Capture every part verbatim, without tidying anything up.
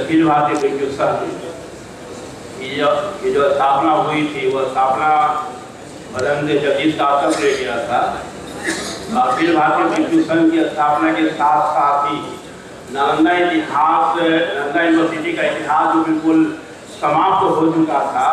अखिल भारतीय भिक्षु संघ की जो की जो स्थापना हुई थी, वो स्थापना मदन जगदीश कातम ने किया था। अखिल भारतीय भिक्षु संघ की स्थापना के साथ साथ ही नालंदा इतिहास, नालंदा यूनिवर्सिटी का इतिहास जो बिल्कुल समाप्त हो चुका था,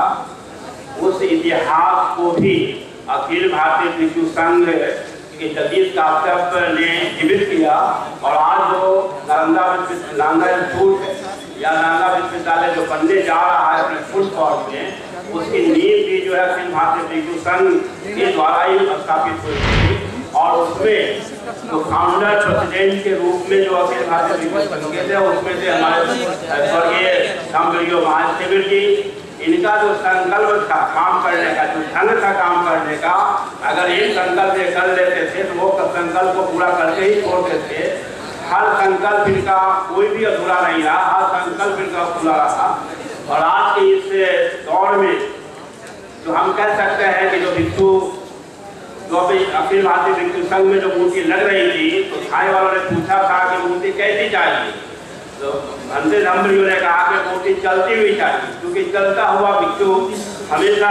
उस इतिहास को भी अखिल भारतीय भिक्षु संघ के जगदीश कातम ने जीवित किया। और आज जो नालंदा नालंदा इंस्टीट्यूट या नालंदा विश्वविद्यालय जो बनने जा रहा है अपने फुल फॉर्म में, उसकी नींव भी जो है अखिल भारतीय भिक्षु संघ के द्वारा ही स्थापित हुई थी। और उसमें तो फाउंडर प्रेसिडेंट के रूप में जो अखिल भारतीय भिक्षु संघ के थे, उसमें से हमारे स्वर्गीय धम्मवीर महाराज शिविर जी, इनका जो संकल्प था काम करने का, जो ढंग था काम करने का, अगर एक संकल्प ये कर लेते थे तो वो संकल्प को पूरा करके ही छोड़ते थे। हर संकल्प इनका कोई भी अधूरा नहीं रहा, हर संकल्प इनका पूरा रहा। और आज के इस दौर में जो हम कह सकते हैं कि जो भिक्षु जो अभी अखिल भारतीय भिक्षु संघ में जो मूर्ति लग रही थी, तो छाए वालों ने पूछा था कि मूर्ति कैसी चाहिए, तो भंते धम्मवीर ने कहा कि मूर्ति चलती हुई चाहिए, क्योंकि चलता हुआ भिक्षु हमेशा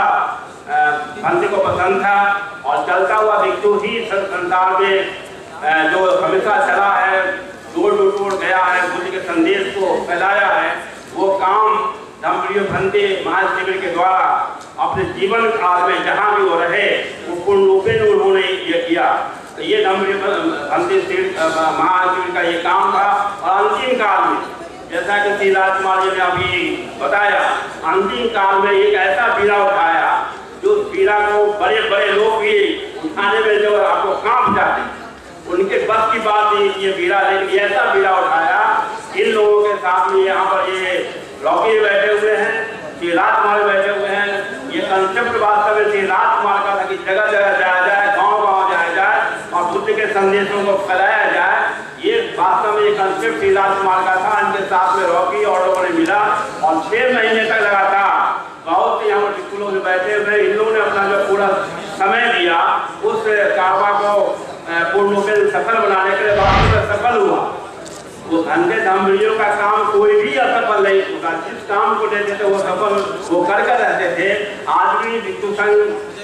भंते को पसंद था। और चलता हुआ भिक्षु ही संसार में जो हमेशा चला है, दूर दूर दूर गया है, बुद्ध के संदेश को फैलाया है, वो काम धम्मवीर भंते महाराज शिविर के द्वारा अपने जीवन काल में जहाँ भी वो रहे, वो पूर्ण रूप में उन्होंने ये किया। तो ये धम्मवीर भंते महाराज शिविर का ये काम था। और अंतिम काल में, जैसा कि श्री राजकुमार जी ने अभी बताया, अंतिम काल में एक ऐसा बीड़ा उठाया जो बीड़ा को बड़े बड़े लोग भी उठाने में जो आपको कांप जाते, उनके बस की बात नहीं ये बीड़ा, लेकिन ऐसा बीड़ा उठाया। इन लोगों के साथ में यहाँ पर ये लौकी बैठे हुए हैं, श्री राजकुमार बैठे हुए हैं। ये कंसेप्ट वास्तव में श्री राजकुमार का था कि जगह जगह जाया जाए, गाँव गाँव जाया जाए और बुद्ध के संदेशों को फैलाया जाए। ये वास्तव में ये कंसेप्ट श्री राजकुमार का था। इनके साथ में रॉकी और लोगों ने मिला और छह महीने तक लगा था। बहुत से यहाँ पर भिक्षु लोग बैठे हुए, इन लोगों ने अपना जो पूरा समय दिया उस कारवा को पूर्ण रूप में सफल बनाने के लिए वास्तव में सफल हुआ। वो भंते धम्मवीर का काम कोई भी असफल नहीं होता, जिस काम को देते थे वो सफल वो कर कर रहते थे। आज भी भिक्षु संघ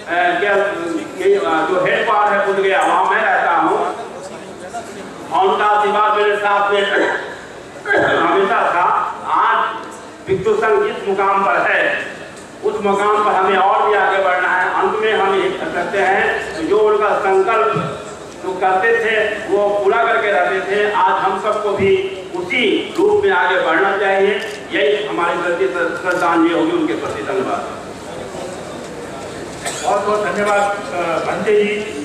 के जो हेड क्वार्टर है बुद्ध गया, वहाँ मैं रहता हूँ। उनका आशीर्वाद मेरे साथ में हमेशा था। आज भिक्षु संघ जिस मुकाम पर है, उस मुकाम पर हमें और भी आगे बढ़ना है। अंत में हम ये कर सकते हैं जो उनका संकल्प जो करते थे वो पूरा करके रहते थे। आज हम सबको भी उसी रूप में आगे बढ़ना चाहिए। यही हमारी प्रति श्रद्धांजलि होगी उनके प्रति। धन्यवाद, बहुत बहुत धन्यवाद भंते जी।